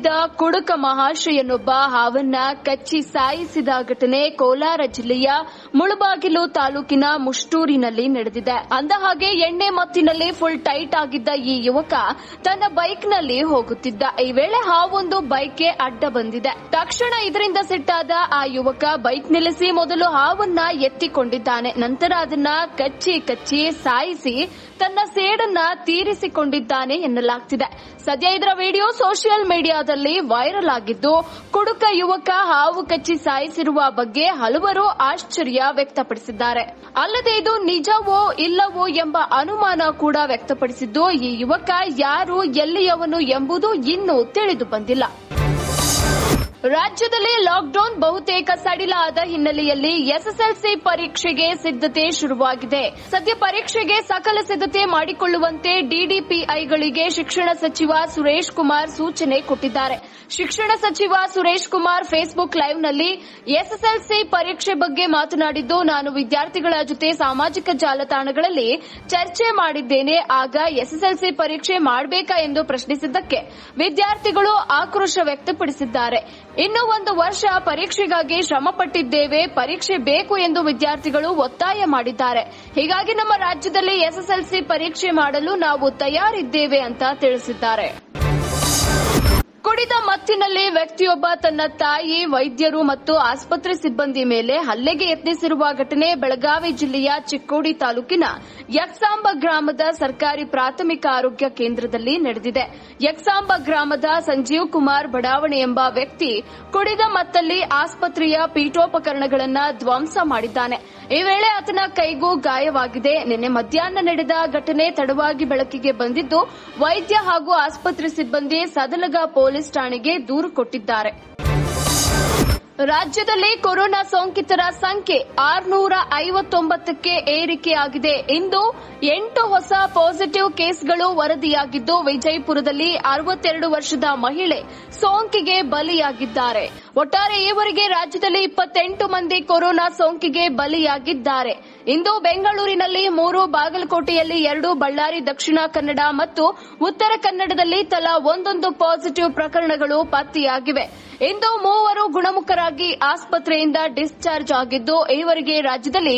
ಹೊಂದಿದ್ದ ಕುಡುಕ ಮಹಾಶಯನೊಬ್ಬ ಹಾವನ್ನ ಕಚ್ಚಿ ಸಾಯಿಸಿದ ಘಟನೆ ಕೋಲಾರ ಜಿಲ್ಲೆಯ ಮುಳಬಾಗಿಲು ತಾಲೂಕಿನ ಮುಷ್ಟೂರಿನಲ್ಲಿ ನಡೆದಿದೆ. ಅಂದಹಾಗೆ ಎಣ್ಣೆ ಮತ್ತಿನಲ್ಲಿ ಫುಲ್ ಟೈಟ್ ಆಗಿದ್ದ ಈ ಯುವಕ ತನ್ನ ಬೈಕ್ನಲ್ಲಿ ಹೋಗುತ್ತಿದ್ದ. ಈ ವೇಳೆ ಹಾವೊಂದು ಬೈಕ್ಗೆ ಅಡ್ಡ ಬಂದಿದೆ. ತಕ್ಷಣ ಇದರಿಂದ ಸಿಟ್ಟಾದ ಆ ಯುವಕ ಬೈಕ್ ನಿಲ್ಲಿಸಿ ಮೊದಲು ಹಾವನ್ನ ಎತ್ತಿಕೊಂಡಿದ್ದಾನೆ. ನಂತರ ಅದನ್ನ ಕಚ್ಚಿ ಸಾಯಿಸಿ ತನ್ನ ಸೇಡನ್ನ ತೀರಿಸಿಕೊಂಡಿದ್ದಾನೆ ಎನ್ನಲಾಗ್ತಿದೆ. ಸದ್ಯ ಇದರ ವಿಡಿಯೋ ಸೋಷಿಯಲ್ ಮೀಡಿಯಾದಲ್ಲಿ ವೈರಲ್ ಆಗಿದ್ದು, ಕುಡುಕ ಯುವಕ ಹಾವು ಕಚ್ಚಿ ಸಾಯಿಸಿರುವ ಬಗ್ಗೆ ಹಲವರು ಆಶ್ಚರ್ಯ ವ್ಯಕ್ತಪಡಿಸಿದ್ದಾರೆ. ಅಲ್ಲದೆ ಇದು ನಿಜವೋ ಇಲ್ಲವೋ ಎಂಬ ಅನುಮಾನ ಕೂಡ ವ್ಯಕ್ತಪಡಿಸಿದ್ದು, ಈ ಯುವಕ ಯಾರು, ಎಲ್ಲಿಯವನು ಎಂಬುದು ಇನ್ನೂ ತಿಳಿದು ಬಂದಿಲ್ಲ. ರಾಜ್ಯದಲ್ಲಿ ಲಾಕ್ಡೌನ್ ಬಹುತೇಕ ಸಡಿಲಾದ ಹಿನ್ನೆಲೆಯಲ್ಲಿ ಎಸ್ಎಸ್ಎಲ್ಸಿ ಪರೀಕ್ಷೆಗೆ ಸಿದ್ಧತೆ ಶುರುವಾಗಿದೆ. ಸದ್ಯ ಪರೀಕ್ಷೆಗೆ ಸಕಲ ಸಿದ್ಧತೆ ಮಾಡಿಕೊಳ್ಳುವಂತೆ ಡಿಡಿಪಿಐಗಳಿಗೆ ಶಿಕ್ಷಣ ಸಚಿವ ಸುರೇಶ್ ಕುಮಾರ್ ಸೂಚನೆ ಕೊಟ್ಟಿದ್ದಾರೆ. ಶಿಕ್ಷಣ ಸಚಿವ ಸುರೇಶ್ ಕುಮಾರ್ ಫೇಸ್ಬುಕ್ ಲೈವ್ನಲ್ಲಿ ಎಸ್ಎಸ್ಎಲ್ಸಿ ಪರೀಕ್ಷೆ ಬಗ್ಗೆ ಮಾತನಾಡಿದ್ದು, ನಾನು ವಿದ್ಯಾರ್ಥಿಗಳ ಜೊತೆ ಸಾಮಾಜಿಕ ಜಾಲತಾಣಗಳಲ್ಲಿ ಚರ್ಚೆ ಮಾಡಿದ್ದೇನೆ. ಆಗ ಎಸ್ಎಸ್ಎಲ್ಸಿ ಪರೀಕ್ಷೆ ಮಾಡಬೇಕಾ ಎಂದು ಪ್ರಶ್ನಿಸಿದ್ದಕ್ಕೆ ವಿದ್ಯಾರ್ಥಿಗಳು ಆಕ್ರೋಶ ವ್ಯಕ್ತಪಡಿಸಿದ್ದಾರೆ. ಇನ್ನು 1 ವರ್ಷ ಪರೀಕ್ಷೆಗಾಗಿ ಶ್ರಮಪಟ್ಟಿದ್ದೇವೆ, ಪರೀಕ್ಷೆ ಬೇಕು ಎಂದು ವಿದ್ಯಾರ್ಥಿಗಳು ಒತ್ತಾಯ ಮಾಡಿದ್ದಾರೆ. ಹೀಗಾಗಿ ನಮ್ಮ ರಾಜ್ಯದಲ್ಲಿ ಎಸ್ಎಸ್ಎಲ್ಸಿ ಪರೀಕ್ಷೆ ಮಾಡಲು ನಾವು ತಯಾರಿದ್ದೇವೆ ಅಂತ ತಿಳಿಸಿದ್ದಾರೆ. ಕುಡಿದ ಮತ್ತಿನಲ್ಲಿ ವ್ಯಕ್ತಿಯೊಬ್ಬ ತನ್ನ ತಾಯಿ, ವೈದ್ಯರು ಮತ್ತು ಆಸ್ಪತ್ರೆ ಸಿಬ್ಬಂದಿ ಮೇಲೆ ಹಲ್ಲೆಗೆ ಯತ್ನಿಸಿರುವ ಘಟನೆ ಬೆಳಗಾವಿ ಜಿಲ್ಲೆಯ ಚಿಕ್ಕೋಡಿ ತಾಲೂಕಿನ ಯಕ್ಸಾಂಬ ಗ್ರಾಮದ ಸರ್ಕಾರಿ ಪ್ರಾಥಮಿಕ ಆರೋಗ್ಯ ಕೇಂದ್ರದಲ್ಲಿ ನಡೆದಿದೆ. ಯಕ್ಸಾಂಬ ಗ್ರಾಮದ ಸಂಜೀವ್ ಕುಮಾರ್ ಬಡಾವಣೆ ಎಂಬ ವ್ಯಕ್ತಿ ಕುಡಿದ ಮತ್ತಲ್ಲಿ ಆಸ್ಪತ್ರೆಯ ಪೀಠೋಪಕರಣಗಳನ್ನು ಧ್ವಂಸ ಮಾಡಿದ್ದಾನೆ. ಈ ವೇಳೆ ಆತನ ಕೈಗೂ ಗಾಯವಾಗಿದೆ. ನಿನ್ನೆ ಮಧ್ಯಾಹ್ನ ನಡೆದ ಘಟನೆ ತಡವಾಗಿ ಬೆಳಕಿಗೆ ಬಂದಿದ್ದು, ವೈದ್ಯ ಹಾಗೂ ಆಸ್ಪತ್ರೆ ಸಿಬ್ಬಂದಿ ಸದಲಗ ಪೊಲೀಸ್ ಠಾಣೆಗೆ ದೂರು ಕೊಟ್ಟಿದ್ದಾರೆ. ರಾಜ್ಯದಲ್ಲಿ ಕೊರೋನಾ ಸೋಂಕಿತರ ಸಂಖ್ಯೆ 659ಕ್ಕೆ ಏರಿಕೆಯಾಗಿದೆ. ಇಂದು 8 ಹೊಸ ಪಾಸಿಟಿವ್ ಕೇಸ್ಗಳು ವರದಿಯಾಗಿದ್ದು, ವಿಜಯಪುರದಲ್ಲಿ 62 ವರ್ಷದ ಮಹಿಳೆ ಸೋಂಕಿಗೆ ಬಲಿಯಾಗಿದ್ದಾರೆ. ಒಟ್ಟಾರೆ ಈವರೆಗೆ ರಾಜ್ಯದಲ್ಲಿ 28 ಮಂದಿ ಕೊರೋನಾ ಸೋಂಕಿಗೆ ಬಲಿಯಾಗಿದ್ದಾರೆ. ಇಂದು ಬೆಂಗಳೂರಿನಲ್ಲಿ 3, ಬಾಗಲಕೋಟೆಯಲ್ಲಿ 2, ಬಳ್ಳಾರಿ, ದಕ್ಷಿಣ ಕನ್ನಡ ಮತ್ತು ಉತ್ತರ ಕನ್ನಡದಲ್ಲಿ ತಲಾ 1 ಪಾಸಿಟಿವ್ ಪ್ರಕರಣಗಳು ಪತ್ತೆಯಾಗಿವೆ. ಇಂದು 3 ಗುಣಮುಖರಾಗಿ ಆಸ್ಪತ್ರೆಯಿಂದ ಡಿಸ್ಚಾರ್ಜ್ ಆಗಿದ್ದು, ಈವರೆಗೆ ರಾಜ್ಯದಲ್ಲಿ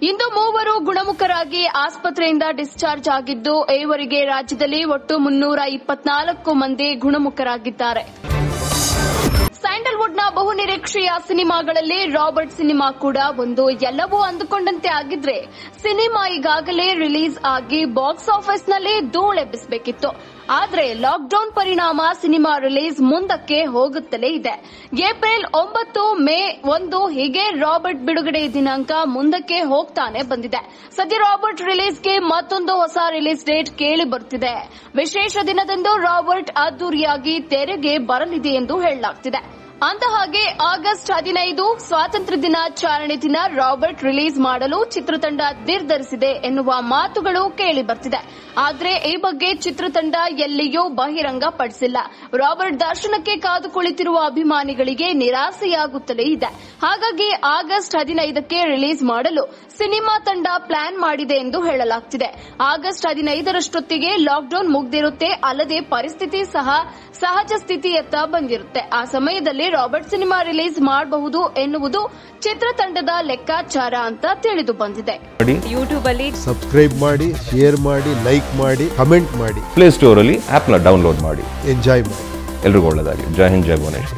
ಒಟ್ಟು 324 ಮಂದಿ ಗುಣಮುಖರಾಗಿದ್ದಾರೆ. ಸ್ಯಾಂಡಲ್ವುಡ್ನ ಬಹುನಿರೀಕ್ಷೆಯ ಸಿನಿಮಾಗಳಲ್ಲಿ ರಾಬರ್ಟ್ ಸಿನಿಮಾ ಕೂಡ ಒಂದು. ಎಲ್ಲವೂ ಅಂದುಕೊಂಡಂತೆ ಆಗಿದ್ರೆ ಸಿನಿಮಾ ಈಗಾಗಲೇ ರಿಲೀಸ್ ಆಗಿ ಬಾಕ್ಸ್ ಆಫೀಸ್ನಲ್ಲಿ ಧೂಳೆಬ್ಬಿಸಬೇಕಿತ್ತು. ಆದರೆ ಲಾಕ್ಡೌನ್ ಪರಿಣಾಮ ಸಿನಿಮಾ ರಿಲೀಸ್ ಮುಂದಕ್ಕೆ ಹೋಗುತ್ತಲೇ ಇದೆ. ಏಪ್ರಿಲ್ 9, ಮೇ 1 ಹೀಗೆ ರಾಬರ್ಟ್ ಬಿಡುಗಡೆ ದಿನಾಂಕ ಮುಂದಕ್ಕೆ ಹೋಗ್ತಾನೆ ಬಂದಿದೆ. ಸದ್ಯ ರಾಬರ್ಟ್ ರಿಲೀಸ್ಗೆ ಮತ್ತೊಂದು ಹೊಸ ರಿಲೀಸ್ ಡೇಟ್ ಕೇಳಿ ಬರುತ್ತಿದೆ. ವಿಶೇಷ ದಿನದಂದು ರಾಬರ್ಟ್ ಅದ್ದೂರಿಯಾಗಿ ತೆರೆಗೆ ಬರಲಿದೆ ಎಂದು ಹೇಳಲಾಗುತ್ತಿದೆ. ಅಂದಹಾಗೆ ಆಗಸ್ಟ್ 15 ಸ್ವಾತಂತ್ರ್ಯ ದಿನಾಚರಣೆ ದಿನ ರಾಬರ್ಟ್ ರಿಲೀಸ್ ಮಾಡಲು ಚಿತ್ರತಂಡ ನಿರ್ಧರಿಸಿದೆ ಎನ್ನುವ ಮಾತುಗಳು ಕೇಳಿ ಬರ್ತಿದೆ. ಆದರೆ ಈ ಬಗ್ಗೆ ಚಿತ್ರತಂಡ ಎಲ್ಲಿಯೂ ಬಹಿರಂಗಪಡಿಸಿಲ್ಲ. ರಾಬರ್ಟ್ ದರ್ಶನಕ್ಕೆ ಕಾದು ಕುಳಿತಿರುವ ಅಭಿಮಾನಿಗಳಿಗೆ ನಿರಾಸೆಯಾಗುತ್ತಲೇ ಇದೆ. ಹಾಗಾಗಿ ಆಗಸ್ಟ್ 15ಕ್ಕೆ ರಿಲೀಸ್ ಮಾಡಲು ಸಿನಿಮಾ ತಂಡ ಪ್ಲಾನ್ ಮಾಡಿದೆ ಎಂದು ಹೇಳಲಾಗುತ್ತಿದೆ. ಆಗಸ್ಟ್ 15ರಷ್ಟೊತ್ತಿಗೆ ಲಾಕ್ಡೌನ್ ಮುಗಿದಿರುತ್ತೆ. ಅಲ್ಲದೆ ಪರಿಸ್ಥಿತಿ ಸಹ ಸಹಜ ಸ್ಥಿತಿಯತ್ತ ಬಂದಿರುತ್ತೆ. ಆ ಸಮಯದಲ್ಲಿ ರಾಬರ್ಟ್ ಸಿನಿಮಾ ರಿಲೀಸ್ ಮಾಡಬಹುದು ಎನ್ನುವುದು ಚಿತ್ರತಂಡದ ಲೆಕ್ಕಾಚಾರ ಅಂತ ತಿಳಿದು ಬಂದಿದೆ. ಯೂಟ್ಯೂಬ್ ಅಲ್ಲಿ ಸಬ್ಸ್ಕ್ರೈಬ್ ಮಾಡಿ, ಶೇರ್ ಮಾಡಿ, ಲೈಕ್ ಮಾಡಿ, ಕಮೆಂಟ್ ಮಾಡಿ. ಪ್ಲೇ ಸ್ಟೋರ್ ಅಲ್ಲಿ ಆಪ್ ನ ಡೌನ್ಲೋಡ್ ಮಾಡಿ, ಎಂಜಾಯ್ ಮಾಡಿ. ಎಲ್ರಿಗೂ ಒಳ್ಳೆಯದಾಗಲಿ. ಜೈ ಹಿಂದ್, ಜೈ ಭುವನೇಶ್ವರ್.